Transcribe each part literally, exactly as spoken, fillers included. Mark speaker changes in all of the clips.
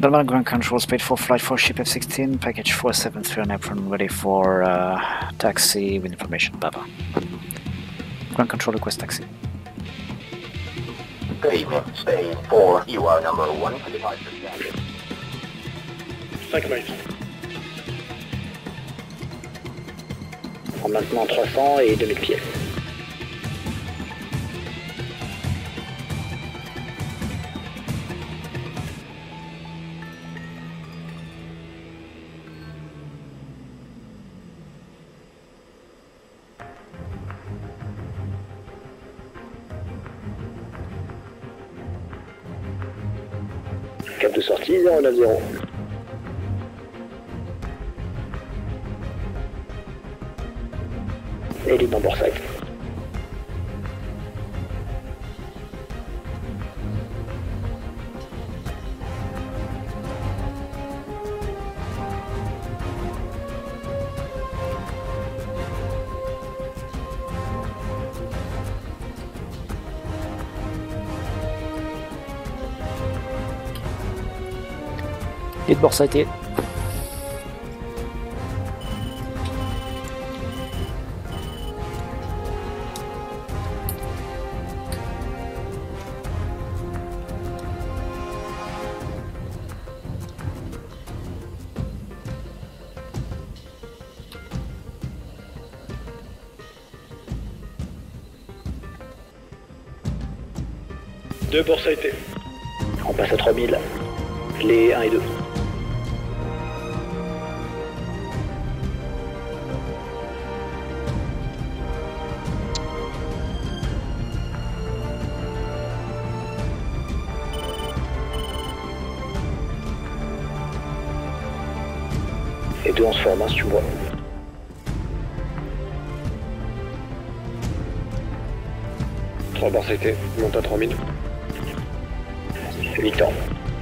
Speaker 1: Sunderland, ground control, speed for flight for ship F sixteen, package four seven three on apron, ready for uh, taxi with information, Papa. Ground control request taxi.
Speaker 2: Good evening, Spain four, you are number one for departure standard.
Speaker 3: cinq miles. En maintenant trois cents et deux mille pieds. Cap de sortie zéro neuf zéro. Et libre en bord site.
Speaker 1: Lead bord sighté.
Speaker 3: Deux bords sightés. On passe à trois mille. Les un et deux. Et deux on se forme, hein, si tu me vois. Trois bords sightés, monte à trois mille. huit ans.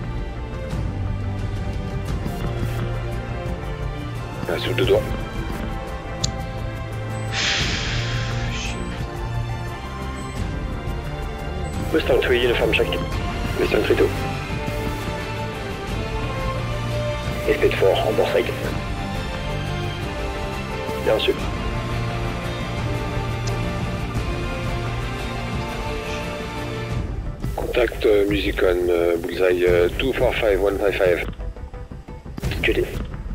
Speaker 3: Ah, sur deux doigts. Western trois, uniform check. Western trois deux. Et speed quatre en bord side. Bien reçu. Contact uh, Musicon, uh, bullseye uh, deux quatre cinq un cinq cinq. Q D.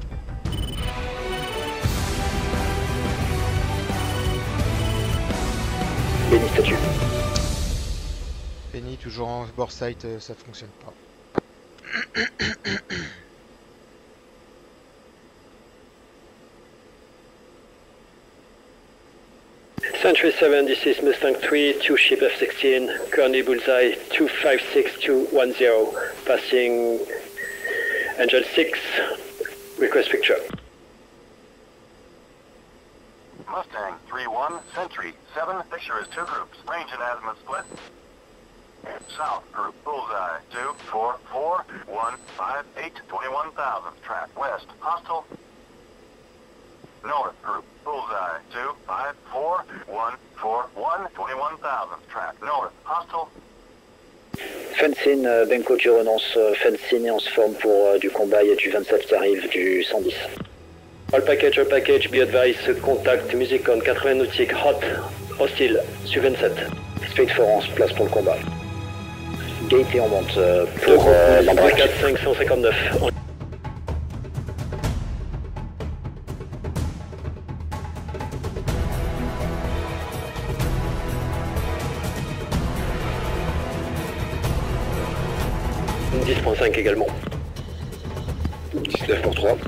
Speaker 3: Benny statut.
Speaker 4: Benny toujours en bord site, euh, ça fonctionne pas.
Speaker 3: Century seven, this is Mustang three, two ship F sixteen, Kearney bullseye two five six two one zero, passing Angel six, request picture.
Speaker 2: Mustang three one, Century seven, picture is two groups, range and azimuth split. South group, bullseye two four four one five eight twenty-one thousand, track west, hostile. North group, bullseye two five four one four one twenty-one thousand, track north, hostile.
Speaker 3: Fencin, euh, Benko, tu renonces, euh, Fencin et on se forme pour euh, du combat, il y a du vingt-sept qui arrive, du cent dix. All package, all package, be advised, contact, Musicon, quatre-vingts nautiques, hot, hostile, Su vingt-sept. Speed quatre, on se place pour le combat. Gate et on monte euh, pour euh, l'embarque. quatre cinq cent cinquante-neuf. dix point cinq également. dix-neuf pour trois.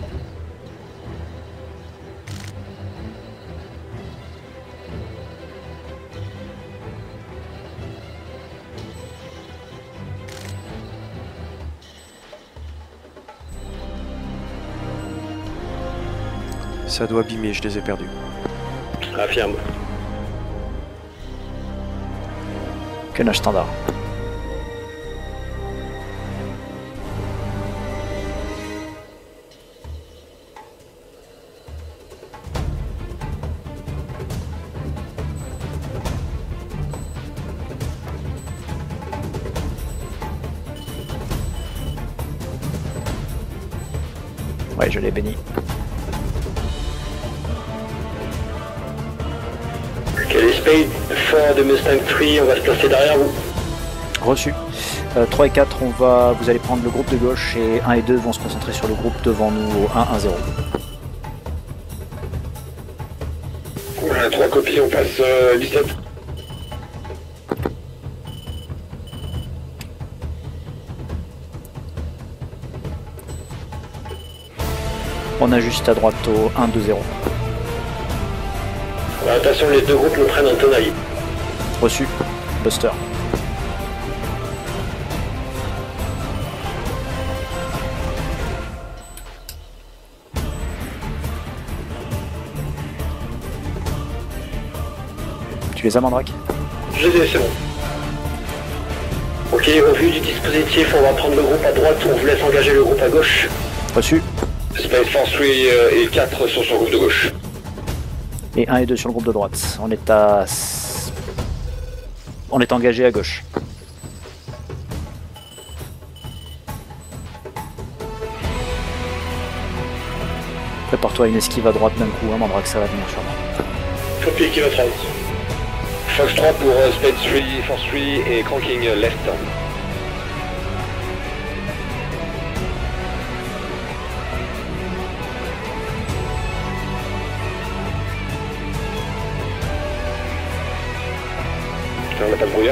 Speaker 5: Ça doit abîmer, je les ai perdus.
Speaker 3: Affirme.
Speaker 1: Canage standard. Ouais, je l'ai béni.
Speaker 3: Ok, les Spade fort de Mustang trois, on va se placer derrière vous.
Speaker 1: Reçu. Euh, trois et quatre, on va, vous allez prendre le groupe de gauche et un et deux vont se concentrer sur le groupe devant nous au un un zéro.
Speaker 2: Ouais, trois copies, on passe euh, dix-sept.
Speaker 1: On ajuste à droite au un deux zéro.
Speaker 3: Ouais, attention, les deux groupes nous prennent en tenaille.
Speaker 1: Reçu. Buster. Tu les as, Mandrake?
Speaker 3: Je les ai, c'est bon. Ok, au vu du dispositif, on va prendre le groupe à droite, on vous laisse engager le groupe à gauche.
Speaker 1: Reçu.
Speaker 2: Space Force trois et quatre sont sur le groupe de gauche.
Speaker 1: Et un et deux sur le groupe de droite. On est à... On est engagé à gauche. Prépare-toi à une esquive à droite d'un coup, hein, Mandrake, ça va venir sûrement.
Speaker 3: Copie qui va trente.
Speaker 2: Fox trois pour euh, Space trois, Force trois et cranking left. On n'a pas de brouillard.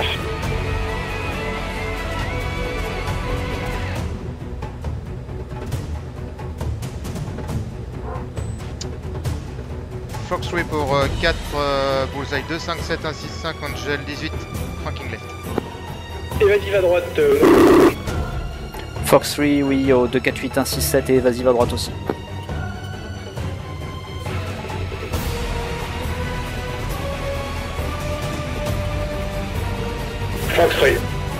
Speaker 4: Fox trois pour euh, quatre, euh, Bullseye deux cinq sept un six cinq, Angel dix-huit, Franking left.
Speaker 3: Évasive à droite. Euh...
Speaker 1: Fox trois, oui, au deux quatre huit un six sept et évasive à droite aussi.
Speaker 3: Fox trois.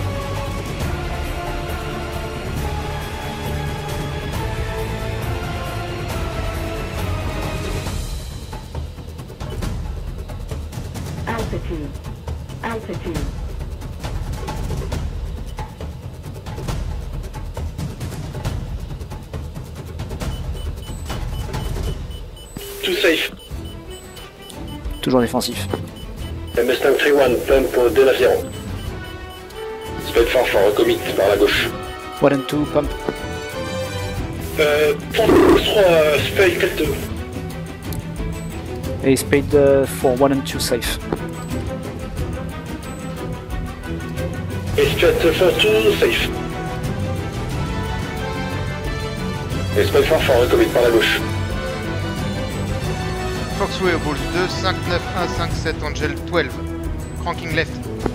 Speaker 6: Altitude. Altitude.
Speaker 3: Tout safe.
Speaker 1: Toujours défensif.
Speaker 3: Le Mustang trois un, pump au deux neuf zéro.
Speaker 2: Spade Force en recommit par la gauche.
Speaker 1: one and two, pump.
Speaker 3: Euh, Fox trois, Spade quatre deux.
Speaker 1: Et Spade uh, for one and two safe.
Speaker 3: Et Spade deux, safe.
Speaker 2: Et Spade Force en recommit par la gauche.
Speaker 4: Foxway au Bulls deux cinq neuf un cinq sept, Angel douze, cranking left.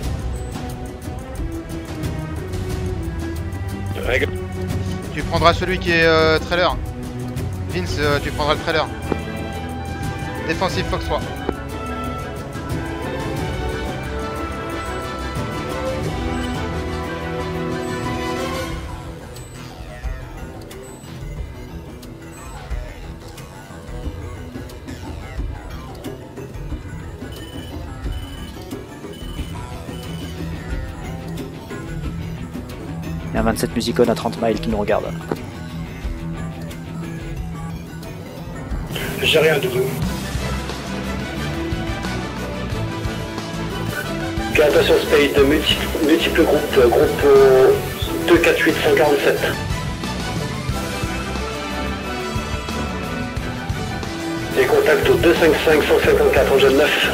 Speaker 3: Règle.
Speaker 4: Tu prendras celui qui est euh, trailer. Vince, euh, tu prendras le trailer. Défensif Fox trois.
Speaker 1: Il y a un vingt-sept Musicon à trente miles qui nous regarde.
Speaker 3: J'ai rien de vous. Ok, attention Spade, multiples multiple groupes, groupe euh, deux quatre huit cent quarante-sept. Des contacts au deux cinq cinq cent cinquante-quatre, Angel neuf.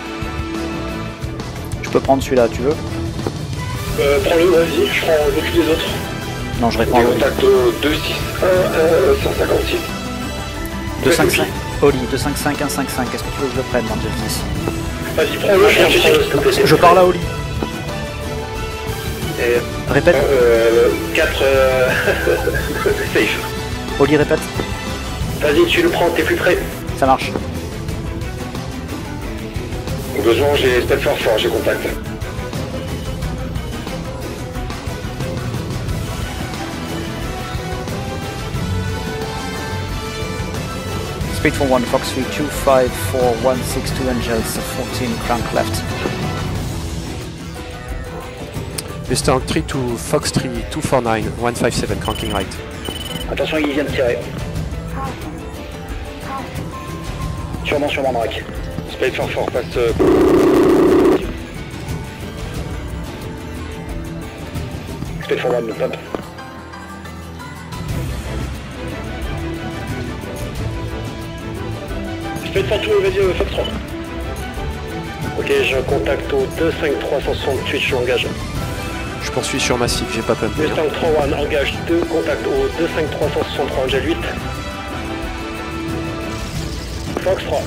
Speaker 1: Je peux prendre celui-là, tu veux?
Speaker 3: Euh, prends-le, vas-y, je prends l'autre des autres.
Speaker 1: Non, je réponds à
Speaker 2: Des
Speaker 1: Oli.
Speaker 2: contacts au deux six un cent cinquante-six.
Speaker 1: deux cinq cinq. Oli, deux cinq cinq un cinq cinq. Est-ce que tu veux que je le prenne, Angel dix?
Speaker 3: Vas-y, prends-le, je prends s'il te plaît.
Speaker 1: Je parle à Oli.
Speaker 3: Et,
Speaker 1: Répète.
Speaker 3: euh, quatre, euh... safe.
Speaker 1: Oli, répète.
Speaker 3: Vas-y, tu le prends, t'es plus près.
Speaker 1: Ça marche.
Speaker 2: Au besoin, j'ai Spade Force fort, j'ai contact.
Speaker 1: Speed for one, Fox three, two five four one six two Angels, fourteen, crank left.
Speaker 5: Mustang three to Fox three, two four nine, one five seven, cranking right.
Speaker 3: Attention, il vient de tirer. Sûrement, sûrement, Drac.
Speaker 7: Spade fort fort, passe... Euh...
Speaker 3: Spade for one, pump. Spade for two, vas-y, Fox trois. Ok, j'ai un contact au deux cinq trois cent soixante-huit, je engage.
Speaker 5: Je poursuis sur Massif, j'ai pas pumpé.
Speaker 3: Mustang trois un, engage deux contacts au deux cinq trois cent soixante-trois, Angel huit. Fox trois.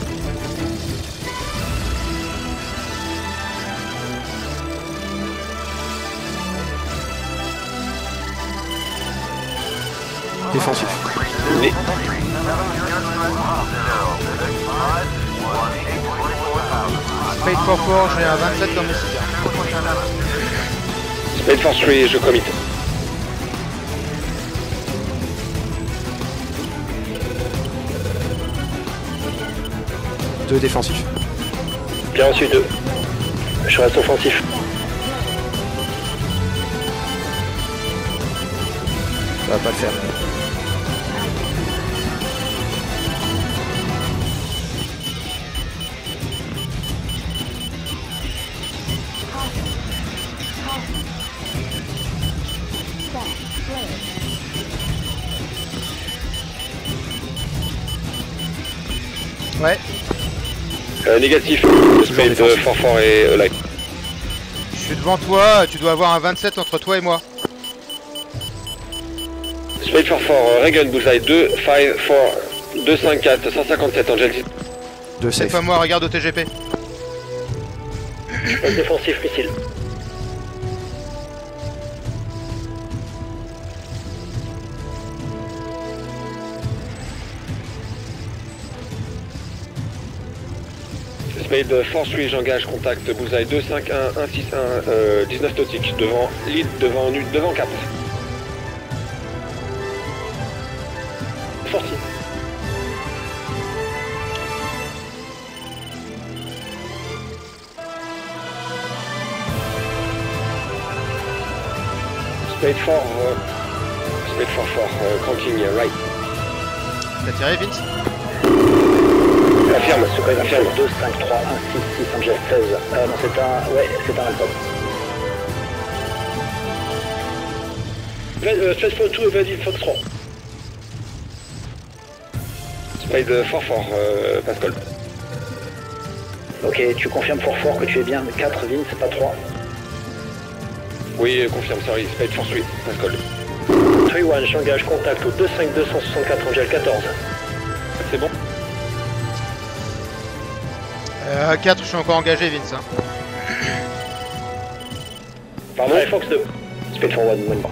Speaker 5: Défensif.
Speaker 7: Les...
Speaker 4: Spade for four, j'ai un vingt-sept dans mes cigares.
Speaker 7: Spade for three, je commit.
Speaker 5: Deux défensifs.
Speaker 3: Bien reçu, deux. Je reste offensif.
Speaker 5: Ça va pas le faire.
Speaker 4: Ouais.
Speaker 7: Euh, négatif. Spade
Speaker 5: défensif.
Speaker 7: fort fort et euh, light.
Speaker 4: Je suis devant toi, tu dois avoir un vingt-sept entre toi et moi.
Speaker 7: Spade fort fort, euh, Reagan, bullseye deux, cinq, quatre, deux cinq quatre, cent cinquante-sept, Angel dix.
Speaker 5: Deux
Speaker 4: C'est
Speaker 5: safe.
Speaker 4: pas moi, regarde au T G P.
Speaker 3: Passe défensif, missile.
Speaker 7: Spade force three, j'engage, contact, bullseye deux cinq un, un six un, euh, dix-neuf nautique, devant lead, devant nu, devant quatre.
Speaker 3: Sorti.
Speaker 7: Spade fort, euh, Spade fort fort, euh, cranking, euh, right.
Speaker 4: T'as tiré, Vince?
Speaker 7: Affirme, affirme.
Speaker 3: deux cinq trois un six six, Angel seize. Euh, non, c'est un... Ouais, c'est un album. Spade for two, vas-y, Fox trois.
Speaker 7: Spade fort fort, euh, Pascal.
Speaker 3: Ok, tu confirmes fort fort que tu es bien quatre, Vince, pas trois.
Speaker 7: Oui, confirme, sorry, Spade force three, Pascal.
Speaker 3: trois un, j'engage contact au deux cinq deux cent soixante-quatre, Angel quatorze.
Speaker 7: C'est bon?
Speaker 4: Euh, quatre, je suis encore engagé, Vince. Hein.
Speaker 7: Pardon?
Speaker 3: Ouais, Fox deux. Spade for one, one.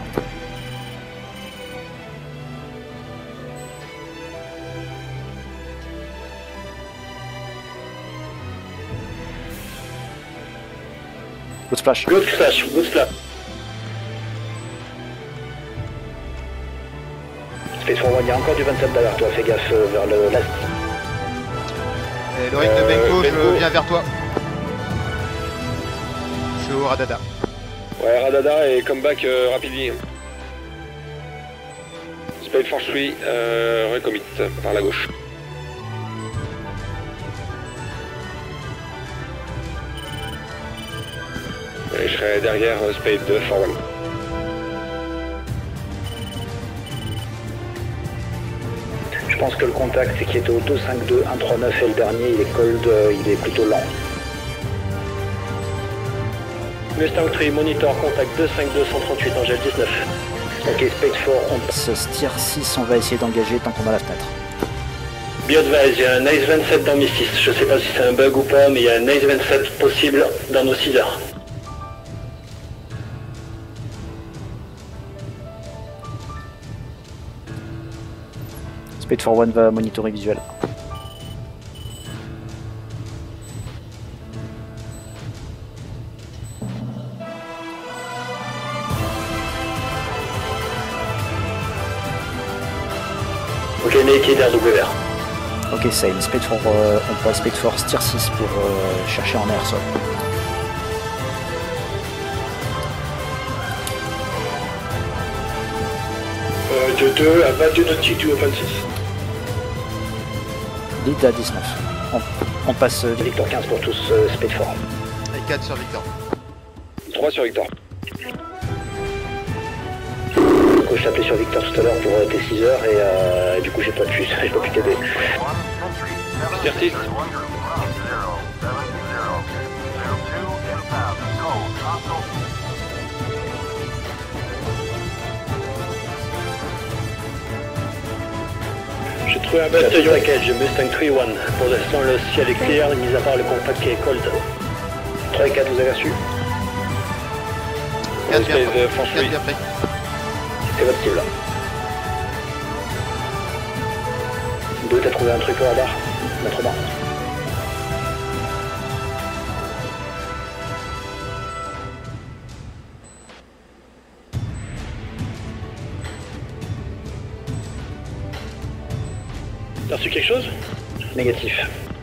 Speaker 1: Good splash.
Speaker 3: Good splash, good splash. Space for one, il y a encore du vingt-sept derrière toi, fais gaffe euh, vers le l'est.
Speaker 4: Et Loric de
Speaker 7: Euh,
Speaker 4: Benko, je
Speaker 7: Benko.
Speaker 4: viens vers toi. Je suis au Radada.
Speaker 7: Ouais, Radada et comeback euh, rapidement. Spade force three, euh, recommit par la gauche. Et je serai derrière euh, Spade for one.
Speaker 3: Je pense que le contact qui est au deux cinq deux un trois neuf et le dernier il est cold, euh, il est plutôt lent. Mustang trois, monitor, contact deux cinq deux un trois huit, Angel dix-neuf. Ok, Spade four, on passe.
Speaker 1: Ce Steer six, on va essayer d'engager tant qu'on a la fenêtre.
Speaker 3: Be advised, il y a un Nice vingt-sept dans mes six. Je sais pas si c'est un bug ou pas, mais il y a un Nice vingt-sept possible dans nos six heures.
Speaker 1: Spade for one va monitorer visuel.
Speaker 3: Ok, naked R W R.
Speaker 1: Ok, same. Spade for, euh, on passe Spade for Steer six pour euh, chercher en air sol.
Speaker 3: Euh, de deux à vingt-deux nautique du vingt-six.
Speaker 1: Lead à dix-neuf. On, on passe... Euh,
Speaker 3: Victor quinze pour tous, euh, Speed four.
Speaker 4: Et quatre sur Victor.
Speaker 7: trois sur Victor.
Speaker 3: Du coup, je t'ai appelé sur Victor tout à l'heure pour euh, tes six heures et euh, du coup, j'ai pas pu, j'ai pas pu t'aider.
Speaker 7: Tier six.
Speaker 3: J'ai trouvé un bataillon package Mustang trois un. Pour l'instant, le ciel est clair, mis à part le contact qui est cold. trois et quatre, vous avez reçu?
Speaker 4: quatre bien
Speaker 7: Space,
Speaker 4: pris.
Speaker 7: euh, France
Speaker 4: quatre
Speaker 7: huit.
Speaker 4: bien pris.
Speaker 3: C'est votre cible. deux, t'as trouvé un truc au radar? Notre barre.
Speaker 8: T'as reçu quelque chose?
Speaker 3: Négatif.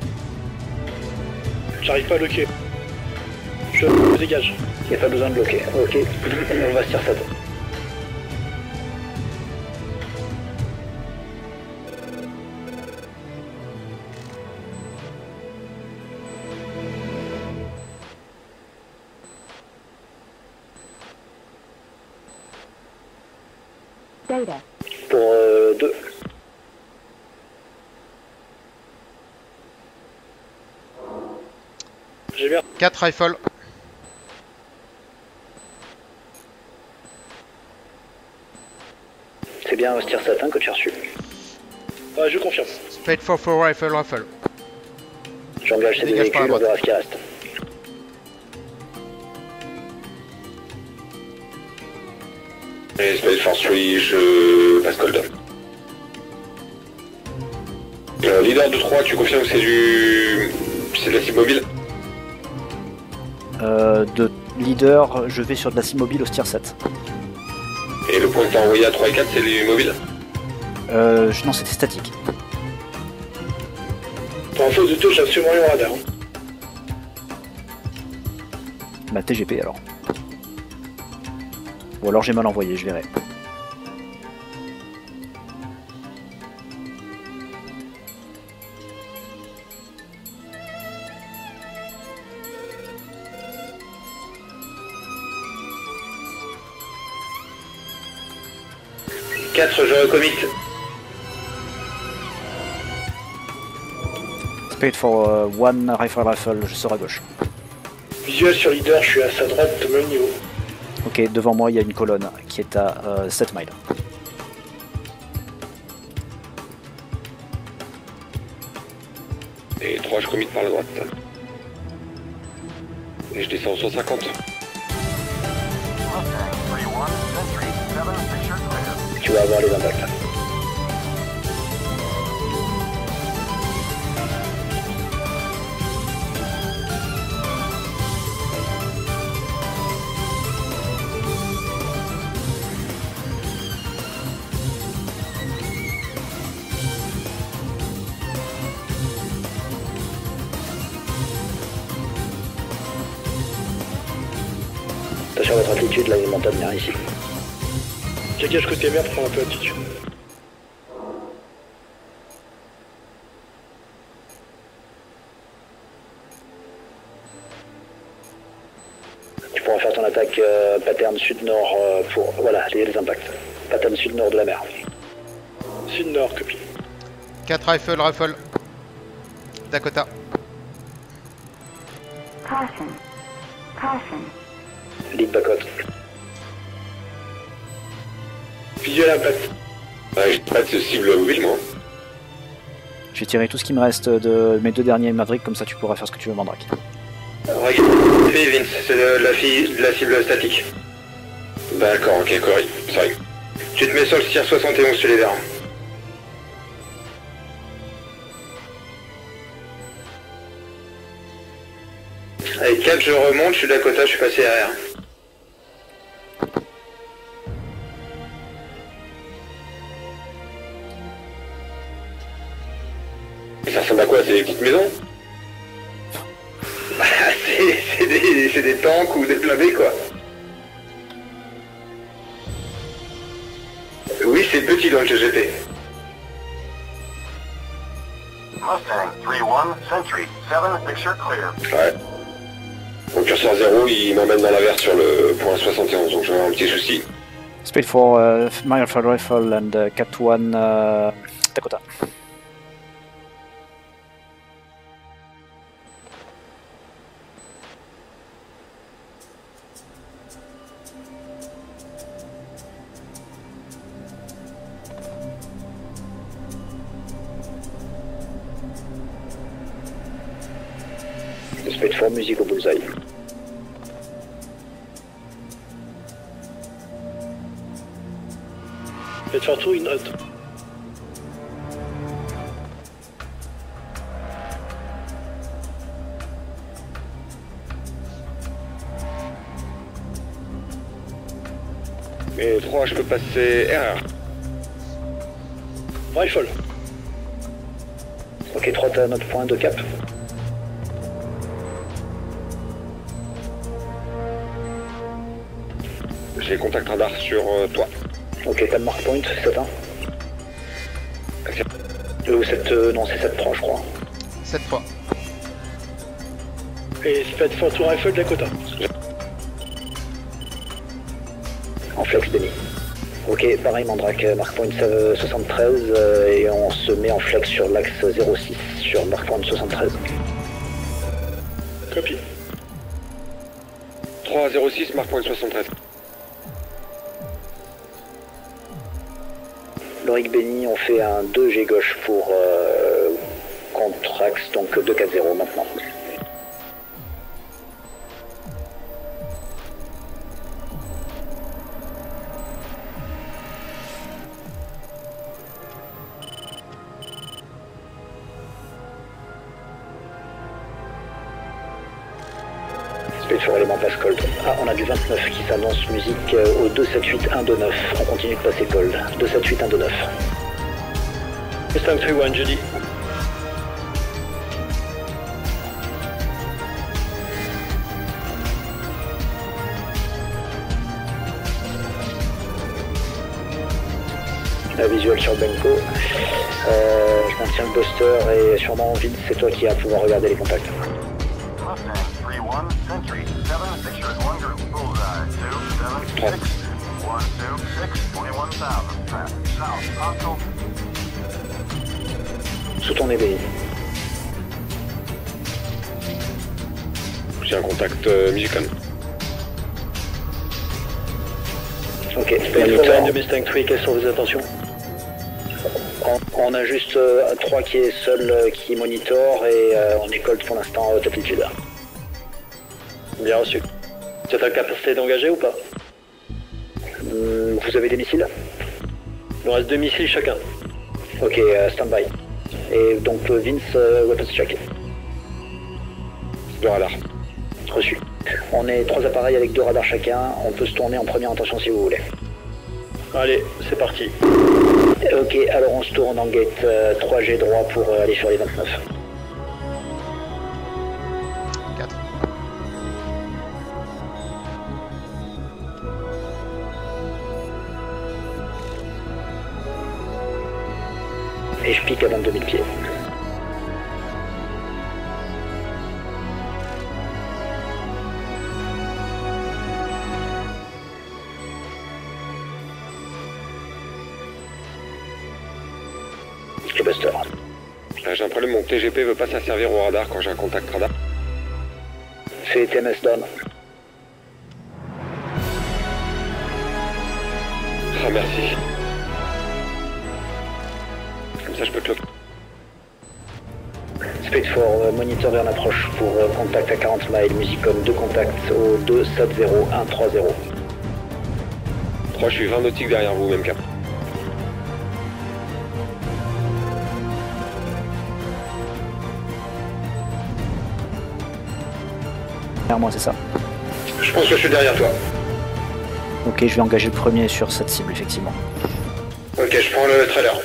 Speaker 8: J'arrive pas à bloquer. Je me dégage.
Speaker 3: Il n'y a pas besoin de bloquer. Ok, on va se tirer ça.
Speaker 6: Data.
Speaker 3: Pour euh, deux.
Speaker 8: J'ai bien.
Speaker 4: quatre rifles.
Speaker 3: C'est bien Austir Satin que tu as reçu.
Speaker 8: Ah, je confirme.
Speaker 4: Spade four four rifle rifle.
Speaker 3: J'engage ces deux
Speaker 4: Dégage par la
Speaker 3: véhicules, on
Speaker 4: droite.
Speaker 3: verra ce qui reste.
Speaker 7: Et Space Force trois, je passe cold. Euh, leader de trois, tu confirmes que c'est du... c'est de la cible mobile?
Speaker 1: Euh, de leader, je vais sur de la cible mobile au tier sept.
Speaker 7: Et le point que t'as envoyé à trois et quatre, c'est du mobile?
Speaker 1: Euh, je- non, c'était statique.
Speaker 8: Pour info de tout, j'ai absolument rien au radar. hein.
Speaker 1: Bah T G P alors. Ou alors j'ai mal envoyé, je verrai.
Speaker 3: quatre, je recommit.
Speaker 1: Spade for euh, one rifle rifle, je sors à gauche.
Speaker 8: Visuel sur leader, je suis à sa droite, au même niveau.
Speaker 1: Ok, devant moi il y a une colonne qui est à euh, sept miles.
Speaker 7: Et trois, je commit par la droite. Et je descends au cent cinquante.
Speaker 3: Tu vas avoir les impacts. Attention à votre altitude, là il y a une montagne bien ici.
Speaker 8: Dégage côté mer pour prendre un peu d'attitude.
Speaker 3: Tu pourras faire ton attaque euh, pattern sud-nord euh, pour... Voilà, les, les impacts. Pattern sud-nord de la mer.
Speaker 8: Sud-nord, copie.
Speaker 4: quatre rifle rifle. Dakota.
Speaker 6: Caution. Caution.
Speaker 3: Lead Bacot.
Speaker 8: Visuel impact.
Speaker 7: Ouais, j'ai pas de cible mobile, moi.
Speaker 1: Je vais tirer tout ce qui me reste de mes deux derniers Mavericks, comme ça tu pourras faire ce que tu veux, Mandrake.
Speaker 3: Regarde, Vince, c'est de la, fille, de la cible statique.
Speaker 7: D'accord, ok, correct. Sorry.
Speaker 3: Tu te mets sur le tier soixante et onze, tu les verras. Avec quatre, je remonte, je suis Dakota, je suis passé derrière.
Speaker 7: Et ça ressemble à quoi? C'est des petites maisons?
Speaker 3: Bah, c'est c'est des, c'est des tanks ou des blindés, quoi. Oui, c'est petit dans le G G P.
Speaker 2: Mustang three one, Sentry seven, picture clear.
Speaker 7: Ouais. Mon curseur zéro, il m'emmène dans la verte sur le point soixante et onze, donc j'ai un petit souci.
Speaker 1: Speed four, uh, Mile-Fire Rifle and uh, Cat one, uh, Dakota.
Speaker 3: Speed four, musique au bullseye.
Speaker 8: Faites faire tout une note.
Speaker 7: Et trois, je peux passer R R.
Speaker 8: Rifle.
Speaker 3: Ok, trois, t'as notre point de cap.
Speaker 7: J'ai contact radar sur euh, toi.
Speaker 3: Ok, t'as le mark point, sept un. Ou sept, euh, non, c'est sept trois, je crois.
Speaker 4: sept trois.
Speaker 8: Et faites faire tout rifle Dakota.
Speaker 3: En flex Benny. Ok, pareil, Mandrake, mark point soixante-treize, euh, et on se met en flex sur l'axe zéro six sur mark point soixante-treize.
Speaker 8: Copie.
Speaker 7: trois zéro six, mark point soixante-treize.
Speaker 3: Loric Benny, on fait un deux G gauche pour euh, contre axe, donc deux quatre zéro maintenant. Speed for élément passe cold. Ah, on a du vingt-neuf qui s'annonce, musique au deux sept huit un deux neuf. On continue de passer cold. deux sept huit un deux neuf.
Speaker 8: Mustang three one, jeudi.
Speaker 3: La visuel sur Benko. Euh, je maintiens le buster et sûrement Vince, c'est toi qui vas pouvoir regarder les contacts.
Speaker 2: Mustang three one, Sentry seven, pictures one group, bullseye two seven six, one two six, twenty-one thousand, traffic south, hostile.
Speaker 3: Sous ton éveil.
Speaker 7: J'ai un contact euh, musical.
Speaker 3: Ok,
Speaker 8: Speed four line de Mustang three, quelles sont vos intentions?
Speaker 3: on, on a juste euh, un trois qui est seul, euh, qui monitor et euh, on est cold pour l'instant haute altitude.
Speaker 8: Bien reçu. Tu as la capacité d'engager ou pas?
Speaker 3: Hum, vous avez des missiles?
Speaker 8: Il nous reste deux missiles chacun.
Speaker 3: Ok, euh, stand-by. Et donc euh, Vince, euh, weapons check.
Speaker 7: De radar.
Speaker 3: Reçu. On est trois appareils avec deux radars chacun, on peut se tourner en première intention si vous voulez.
Speaker 8: Allez, c'est parti.
Speaker 3: Ok, alors on se tourne en gate euh, trois G droit pour euh, aller sur les vingt-neuf.
Speaker 4: quatre.
Speaker 3: Et je pique à vingt-deux mille pieds. Le buster.
Speaker 7: Là, j'ai un problème, mon T G P veut pas s'asservir au radar quand j'ai un contact radar.
Speaker 3: Fais T M S down.
Speaker 7: Ah, merci. Comme ça, je peux cloquer.
Speaker 3: Speed four, euh, moniteur et en approche pour euh, contact à quarante miles, Musicom, deux contacts au deux sept zéro un trois zéro.
Speaker 7: trois, je suis vingt nautiques derrière vous, même cap.
Speaker 1: Derrière moi, c'est ça.
Speaker 7: Je pense que je suis derrière toi.
Speaker 1: Ok, je vais engager le premier sur cette cible, effectivement.
Speaker 7: Ok, je prends le trailer.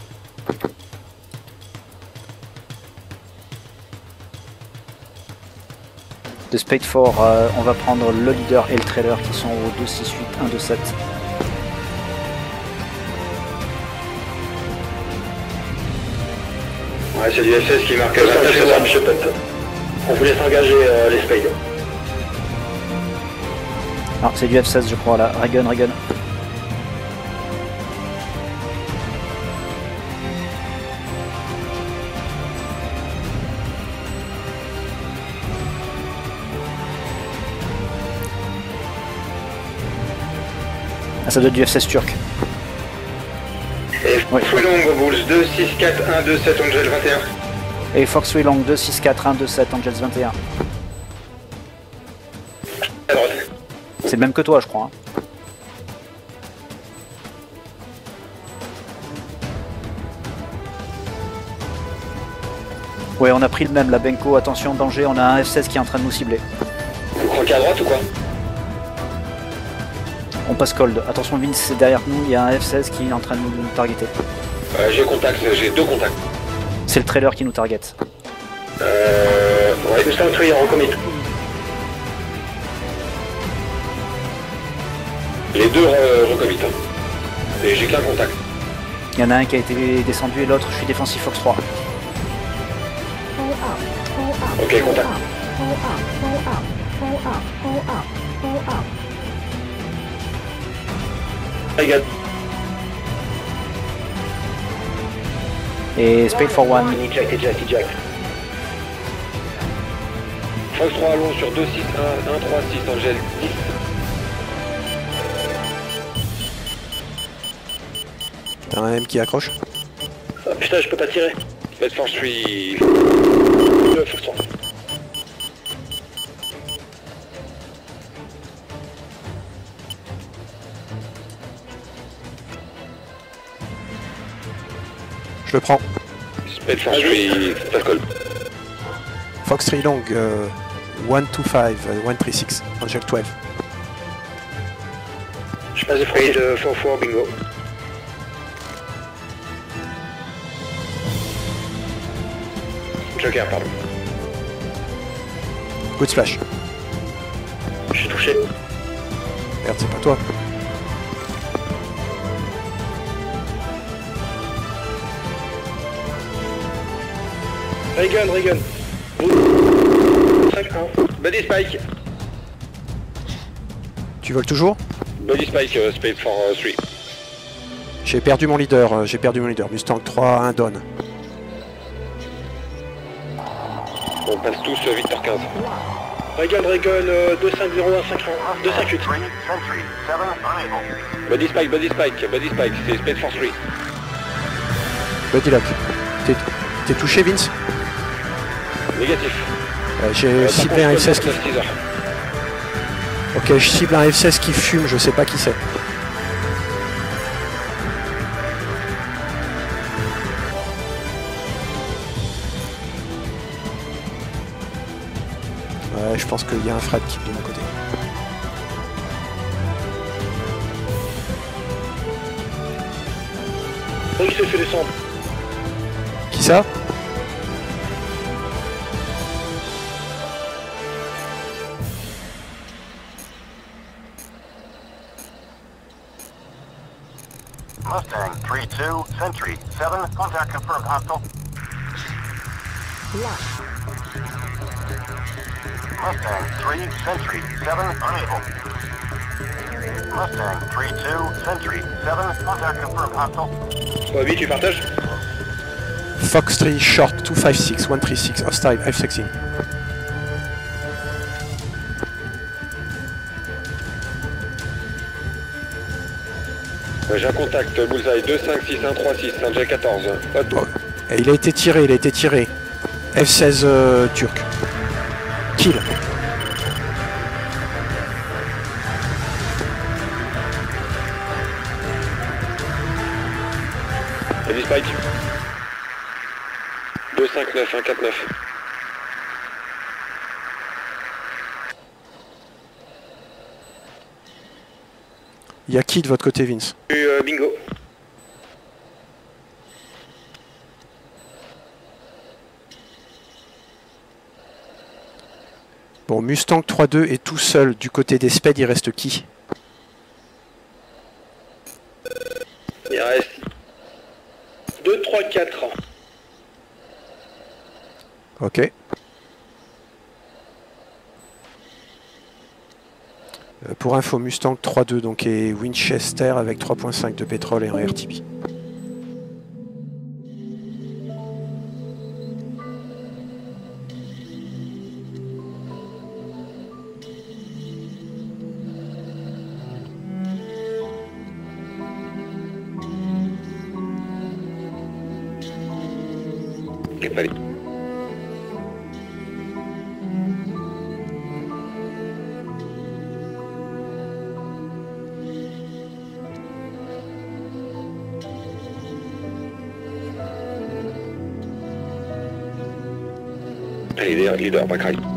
Speaker 1: De Spade four, euh, on va prendre le leader et le trailer qui sont au deux six huit un deux sept.
Speaker 7: Ouais, Ouais, c'est du F seize qui marque
Speaker 3: deux cent
Speaker 7: vingt-neuf
Speaker 3: un, monsieur Punt. On vous laisse engager euh, les Spades.
Speaker 1: Ah, c'est du F seize, je crois, là. Reagan, Reagan. Ah, ça doit être du F seize turc.
Speaker 7: Et
Speaker 1: Oui.
Speaker 7: Long Bulls deux six quatre un deux sept Angel vingt et un.
Speaker 1: Et Fox Long deux six quatre un deux sept Angels vingt et un.
Speaker 7: À droite.
Speaker 1: C'est le même que toi, je crois. Hein. Ouais, on a pris le même, la Benko. Attention, danger, on a un F seize qui est en train de nous cibler.
Speaker 7: Vous croquez à droite ou quoi?
Speaker 1: On passe cold. Attention, Vince, c'est derrière nous, il y a un F seize qui est en train de nous targeter.
Speaker 7: euh, J'ai contact, j'ai deux contacts.
Speaker 1: C'est le trailer qui nous target.
Speaker 7: Euh... Ouais,
Speaker 3: deux cent trois en commit.
Speaker 7: les deux euh, recommitent. Hein. Et j'ai qu'un contact.
Speaker 1: Il y en a un qui a été descendu et l'autre, je suis défensif Fox trois.
Speaker 6: Pull up, pull up,
Speaker 7: Ok, contact.
Speaker 6: pull up, pull up, pull up, pull up, pull up.
Speaker 3: Reagan.
Speaker 1: Et Spade for one.
Speaker 3: Eject, eject, eject.
Speaker 7: Fox trois long sur deux six un un trois six Angel dix.
Speaker 5: T'as un M qui accroche.
Speaker 3: Ah, putain, je peux pas tirer.
Speaker 7: Spade Force trois.
Speaker 3: Euh, Fox trois.
Speaker 5: Je le prends.
Speaker 7: Spade Force trois, pas de call.
Speaker 5: Fox three long, euh, one two five, uh, one three six, Angel douze.
Speaker 3: Je passe de
Speaker 7: Spade
Speaker 3: Fox.
Speaker 7: euh, four four, bingo. Joker, pardon.
Speaker 5: Good splash.
Speaker 3: Je suis touché.
Speaker 5: Merde, c'est pas toi.
Speaker 3: Reagan, Reagan. cinq un.
Speaker 7: Body Spike.
Speaker 5: Tu voles toujours?
Speaker 7: Body Spike, euh, Spade for euh, trois.
Speaker 5: J'ai perdu mon leader, euh, j'ai perdu mon leader. Mustang trois, un down.
Speaker 7: On passe tous euh, Victor quinze.
Speaker 3: Reagan, Reagan, euh, deux cinq zéro un cinq un. deux cinq huit.
Speaker 2: three, Sentry, seven, unable.
Speaker 7: Body Spike, Body Spike, Body Spike, c'est Spade for trois.
Speaker 5: Buddy lock. T'es t'es touché, Vince?
Speaker 7: Négatif.
Speaker 5: Euh, J'ai
Speaker 7: Euh, par
Speaker 5: ciblé
Speaker 7: contre,
Speaker 5: un F seize qui...
Speaker 7: neuf teaser.
Speaker 5: Ok, je cible un F seize qui fume, je sais pas qui c'est. Ouais, je pense qu'il y a un Fred qui est de mon côté.
Speaker 3: Donc il s'est fait descendre.
Speaker 5: Qui ça?
Speaker 2: Mustang three two, Sentry, seven, contact confirmed hostile. Mustang three, Sentry, seven, unable. Mustang three two, Sentry, seven, contact confirmed hostile.
Speaker 7: Bobby, tu partages?
Speaker 5: Fox three short, two five six, one three six, hostile, F sixteen.
Speaker 7: Ouais, j'ai un contact, Bullseye deux cinq six un trois six, Angel quatorze. Pas de
Speaker 5: Oh, et il a été tiré, il a été tiré. F seize euh, turc. Kill.
Speaker 7: Body Spike. deux cinq neuf un quatre neuf.
Speaker 5: Il y a qui de votre côté, Vince?
Speaker 7: Euh, bingo.
Speaker 5: Bon, Mustang trois deux est tout seul. Du côté des Spades, il reste qui?
Speaker 3: Il reste deux trois quatre.
Speaker 5: Ok. Euh, pour info, Mustang trois deux donc et Winchester avec trois virgule cinq de pétrole et un R T B.
Speaker 7: Allez. Allez, leader, leader, back right.